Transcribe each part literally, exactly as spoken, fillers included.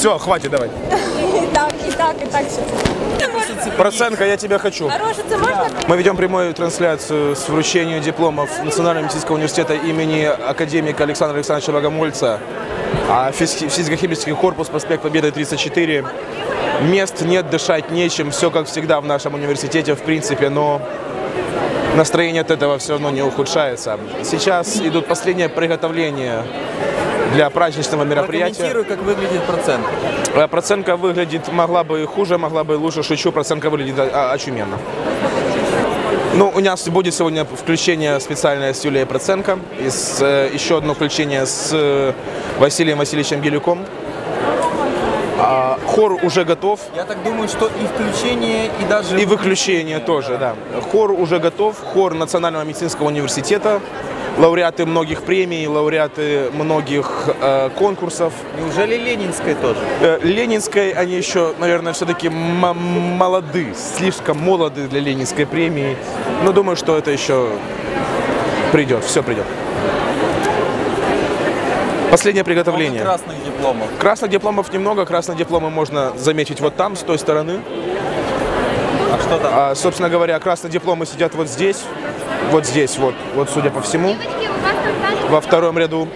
Все, хватит, давай. И так, и так, и так все. Проценка, я тебя хочу. Мы ведем прямую трансляцию с вручением дипломов Национального медицинского университета имени академика Александра Александровича Богомольца. А физико-химический корпус, проспект Победы, тридцать четыре. Мест нет, дышать нечем. Все как всегда в нашем университете, в принципе, но настроение от этого все равно не ухудшается. Сейчас идут последние приготовления для праздничного мероприятия. Прокомментируй, как выглядит процентка. Процентка выглядит, могла бы и хуже, могла бы и лучше, шучу, процентка выглядит очуменно. Ну, у нас будет сегодня включение специальное с Юлией Проценко, и с, э, еще одно включение с э, Василием Васильевичем Гелюком. А, хор уже готов. Я так думаю, что и включение, и даже... И выключение тоже, да. Хор уже готов, хор Национального медицинского университета. Лауреаты многих премий, лауреаты многих э, конкурсов. Неужели Ленинской тоже? Э, Ленинской они еще, наверное, все-таки молоды, слишком молоды для Ленинской премии. Но думаю, что это еще придет, все придет. Последнее приготовление. Много красных дипломов. Красных дипломов немного, красные дипломы можно заметить вот там, с той стороны. А что там? А, собственно говоря, красные дипломы сидят вот здесь. Вот здесь, вот, вот, судя по всему, во втором ряду.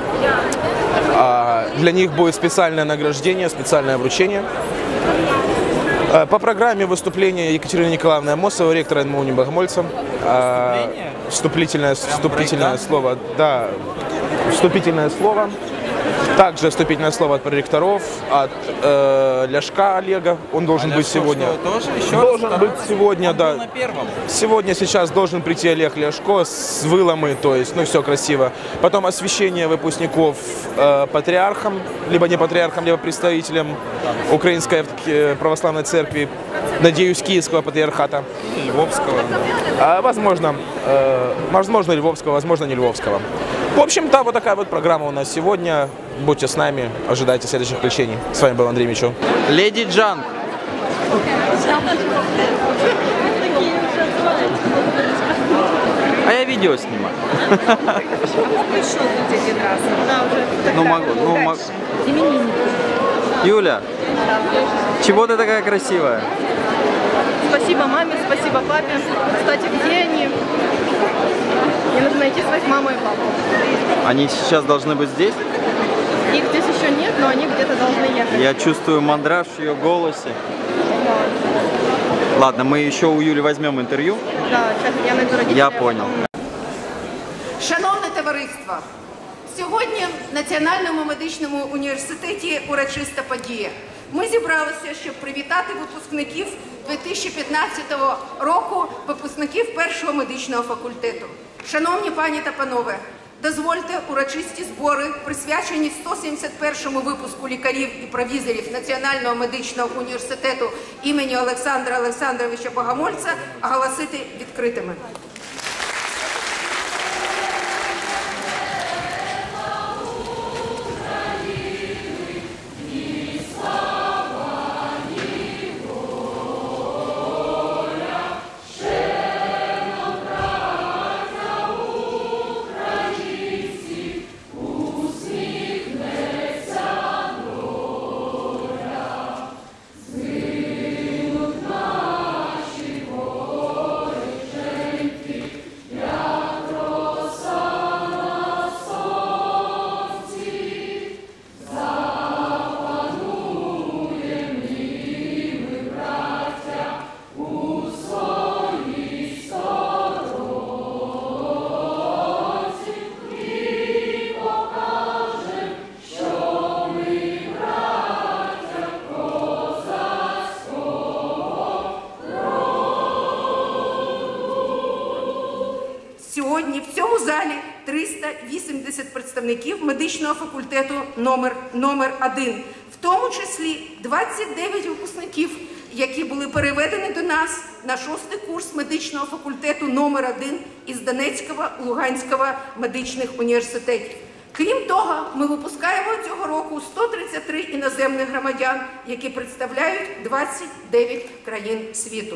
А, для них будет специальное награждение, специальное вручение. А, по программе выступления Екатерины Николаевны Амосовой, ректора эн эм у имени Богомольца. А, вступительное, вступительное слово, да, вступительное слово. Также вступительное слово от проректоров, от э, Ляшка Олега. Он должен а быть Ляшко сегодня. Что, тоже? Еще должен раз, быть сегодня, он да. Был на первом. Сегодня сейчас должен прийти Олег Ляшко с выломы, то есть, ну все красиво. Потом освящение выпускников э, патриархом, либо не патриархом, либо представителем Украинской православной церкви, надеюсь, Киевского патриархата. Львовского. А, возможно, э, возможно Львовского, возможно не Львовского. В общем-то, вот такая вот программа у нас сегодня. Будьте с нами, ожидайте следующих включений. С вами был Андрей Мичу. Леди Джанг. А я видео снимаю. Ну могу, ну могу. Юля, чего ты такая красивая? Спасибо маме, спасибо папе. Кстати, где они? Мне нужно найти своих маму и папу. Они сейчас должны быть здесь? Их здесь еще нет, но они где-то должны ехать. Я чувствую мандраж в ее голосе. Да. Ладно, мы еще у Юли возьмем интервью. Да, сейчас я найду родителей. Я понял. Шановне товариство, сьогодні в Національному медичному університеті урочиста подія. Ми зібралися, щоб привітати випускників дві тисячі п'ятнадцятого року, випускників першого медичного факультету. Шановні пані та панове, дозвольте урочисті збори, присвячені сто сімдесят першому випуску лікарів і провізорів Національного медичного університету імені Олександра Олександровича Богомольця, оголосити відкритими. Сьогодні в цьому залі триста вісімдесят представників медичного факультету номер, номер один, в тому числі двадцять дев'ять випускників, які були переведені до нас на шостий курс медичного факультету номер один із Донецького, Луганського медичних університетів. Крім того, ми випускаємо цього року сто тридцять три іноземних громадян, які представляють двадцять дев'ять країн світу.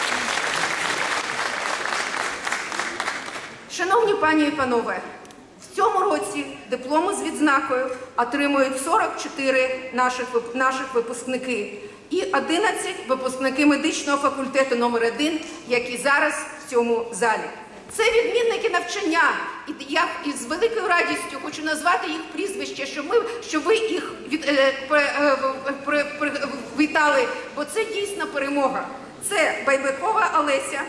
Шановні пані і панове, в цьому році дипломи з відзнакою отримують сорок чотири наших, наших випускники і одинадцять випускники медичного факультету номер один, які зараз в цьому залі. Це відмінники навчання, і я із великою радістю хочу назвати їх прізвища, щоб, ми, щоб ви їх від, е, при, е, при, при, вітали, бо це дійсно перемога. Це Байбекова Олеся,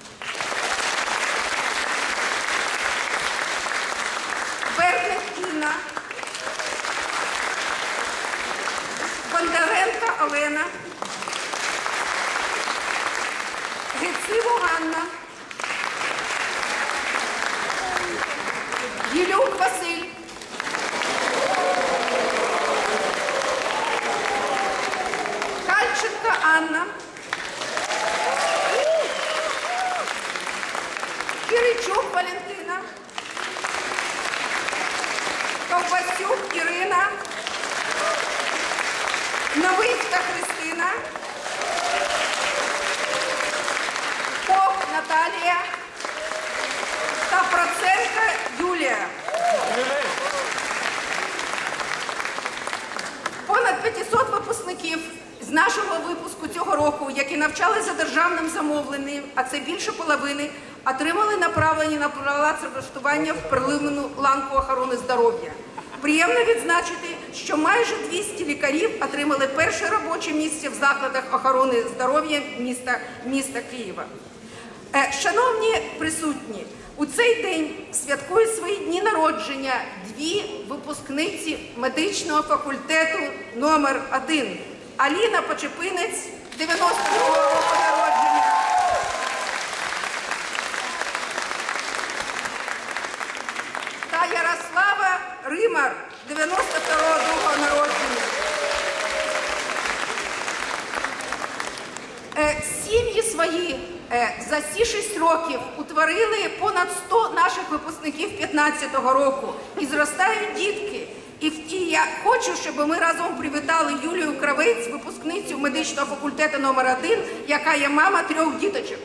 Берник Інна, Бондаренко Олена, Гецило Ганна, Єлюк Василь, Кальченко Анна, Киричук Валентина, Ковбасюк Ірина, Новицька Христина, Поп Наталія та Проценко Юлія. Понад п'ятсот випускників з нашого випуску цього року, які навчалися за державним замовленням, а це більше половини, отримали направлення на працевлаштування в первинну ланку охорони здоров'я. Приємно відзначити, що майже двісті лікарів отримали перше робоче місце в закладах охорони здоров'я міста, міста Києва. Шановні присутні, у цей день святкують свої дні народження дві випускниці медичного факультету номер один. Аліна Почепинець, дев'яносто другого року народження, та Ярослава Римар, дев'яносто другого року народження. Сім'ї свої за ці шість років утворили понад сто наших випускників п'ятнадцятого року. І зростають дітки. І, і я хочу, щоб ми разом привітали Юлію Кравець, випускницю медичного факультету номер один, яка є мама трьох діточок.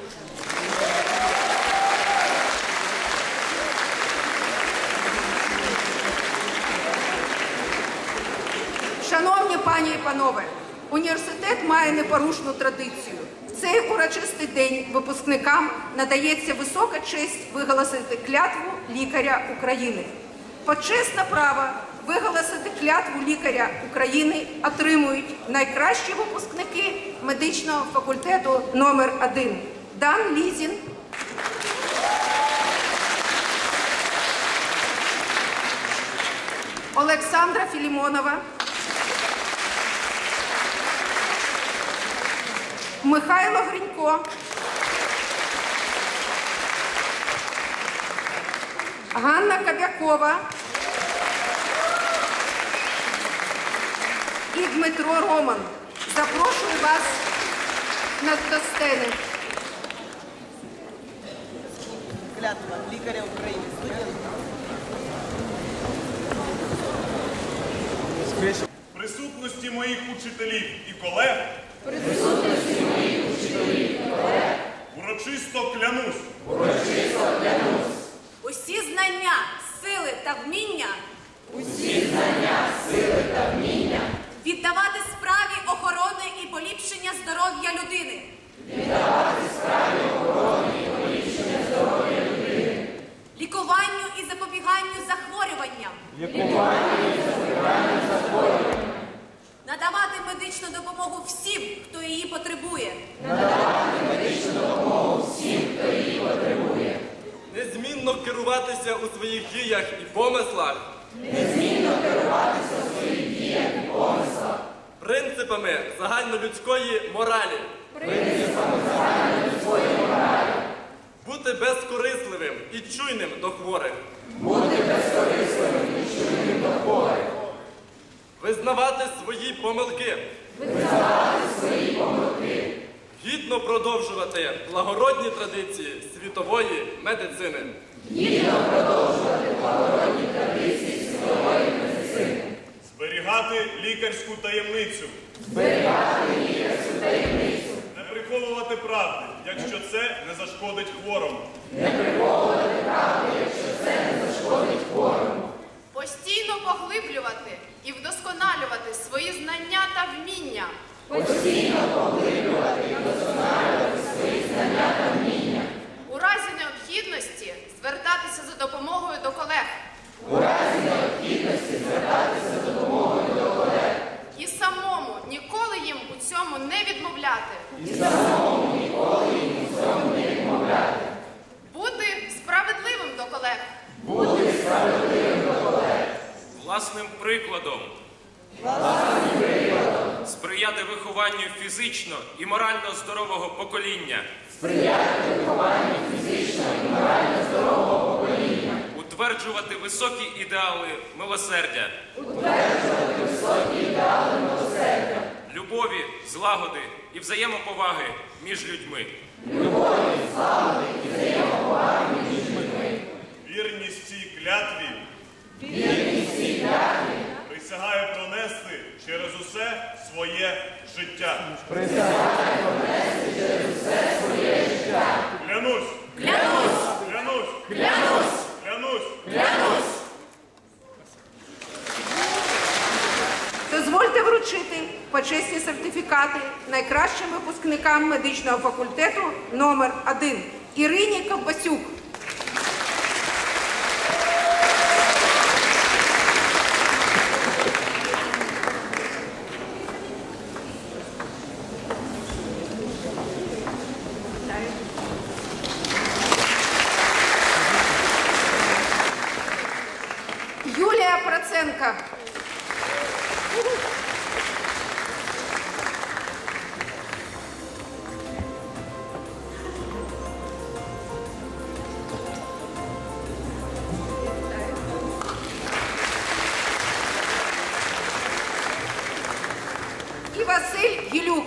Шановні пані і панове, університет має непорушну традицію. В цей урочистий день випускникам надається висока честь виголосити клятву лікаря України. Почесне право виголосити клятву лікаря України отримують найкращі випускники медичного факультету номер один. Дан Лізін, Олександра Філімонова, Михайло Гринько, Ганна Кобякова і Дмитро Роман. Запрошую вас на сцену. Клятва лікаря України. В присутності моїх учителів і колег присутності моїх учителів і колег урочисто клянусь. Урочисто клянусь. Усі знання, сили та вміння Усі знання, сили та вміння віддавати справі охорони і поліпшення здоров'я людини. Віддавати справі охорони і поліпшення здоров'я людини. Лікуванню і запобіганню захворюванням. Лікуванню і запобіганню захворюванням. Надавати медичну допомогу всім, хто її потребує. Надавати медичну допомогу всім, хто її потребує. Незмінно керуватися у своїх діях і помислах. Незмінно керуватися у своїх діях і помислах. Принципами загальнолюдської моралі. Принципами загальнолюдської моралі. Бути безкорисливим і чуйним до хворих. Бути безкорисливим і чуйним до хворих. Визнавати свої помилки. Визнавати свої помилки. Гідно продовжувати благородні традиції світової медицини. Гідно продовжувати благородні традиції світової медицини. Зберігати лікарську таємницю. Зберігати лікарську таємницю. Не приховувати правди, якщо це не зашкодить хворому. Не приховувати правди, якщо це не зашкодить хворому. Постійно поглиблювати і вдосконалювати свої знання та вміння. Постійно поглиблювати і вдосконалювати свої знання та вміння. У разі необхідності звертатися за допомогою до колег. У разі необхідності звертатися за допомогою до колег. І самому ніколи їм у цьому не відмовляти. І самому ніколи їм у цьому не відмовляти. Бути справедливим до колег. Бути справедливим до колег. Власним прикладом. Власним прикладом. Сприяти вихованню фізично і морально здорового покоління. Сприяти вихованню фізично і морально здорового покоління. Утверджувати високі ідеали милосердя. Утверджувати високі ідеали милосердя. Любові, злагоди і взаємоповаги між людьми. Любові, злагоди і взаємоповаги між людьми. Вірність цій клятві. Вірність цій клятві. Присягаю пронести через усе своє життя. Присягаю пронести через усе своє життя. Клянусь. Клянусь. Клянусь. Клянусь. Клянусь. Клянусь. Дозвольте вручити почесні сертифікати найкращим випускникам медичного факультету номер один Ірині Ковбасюк. Юлія Проценко. І Василь Гілюк.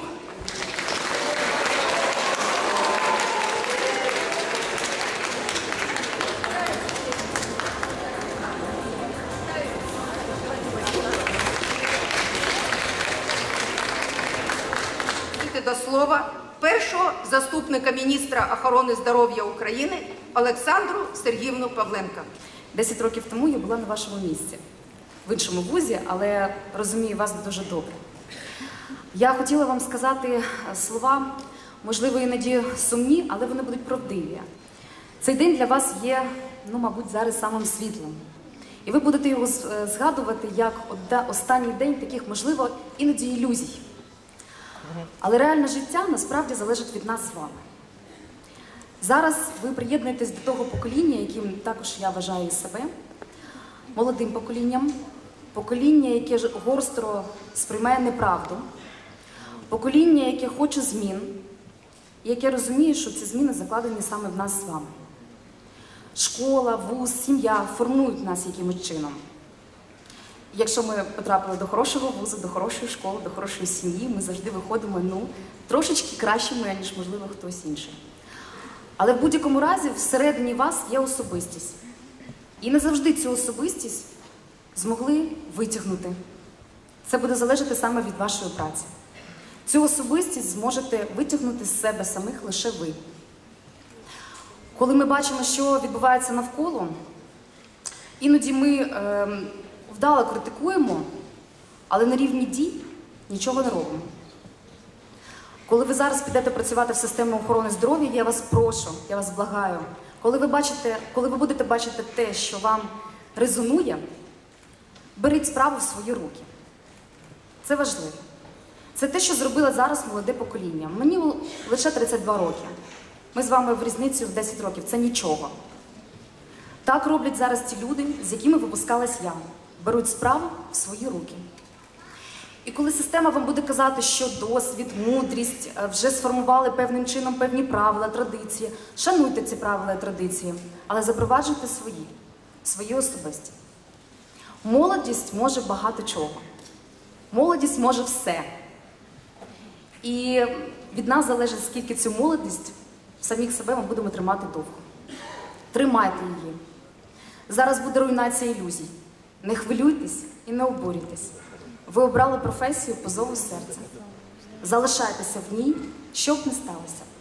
До слова першого заступника міністра охорони здоров'я України Олександру Сергіївну Павленко. Десять років тому я була на вашому місці, в іншому вузі, але розумію вас дуже добре. Я хотіла вам сказати слова, можливо, іноді сумні, але вони будуть правдиві. Цей день для вас є, ну, мабуть, зараз самим світлим. І ви будете його згадувати як останній день таких, можливо, іноді ілюзій. Але реальне життя насправді залежить від нас з вами. Зараз ви приєднуєтесь до того покоління, яким також я вважаю і себе, молодим поколінням, покоління, яке гостро сприймає неправду, покоління, яке хоче змін, і яке розуміє, що ці зміни закладені саме в нас з вами. Школа, вуз, сім'я формують нас якимось чином. Якщо ми потрапили до хорошого вузу, до хорошої школи, до хорошої сім'ї, ми завжди виходимо, ну, трошечки кращими, ніж, можливо, хтось інший. Але в будь-якому разі всередині вас є особистість. І не завжди цю особистість змогли витягнути. Це буде залежати саме від вашої праці. Цю особистість зможете витягнути з себе самих лише ви. Коли ми бачимо, що відбувається навколо, іноді ми е, вдало критикуємо, але на рівні дій нічого не робимо. Коли ви зараз підете працювати в систему охорони здоров'я, я вас прошу, я вас благаю, коли ви, бачите, коли ви будете бачити те, що вам резонує, беріть справу в свої руки. Це важливо. Це те, що зробило зараз молоде покоління. Мені лише тридцять два роки. Ми з вами в різницю в десять років. Це нічого. Так роблять зараз ті люди, з якими випускалась я. Беруть справу в свої руки. І коли система вам буде казати, що досвід, мудрість вже сформували певним чином певні правила, традиції, шануйте ці правила і традиції, але запроваджуйте свої, свої особисті. Молодість може багато чого. Молодість може все. І від нас залежить, скільки цю молодість самих себе ми будемо тримати довго. Тримайте її. Зараз буде руйнація ілюзій. Не хвилюйтесь і не обурюйтесь. Ви обрали професію по зову серця. залишайтеся в ній, що б не сталося.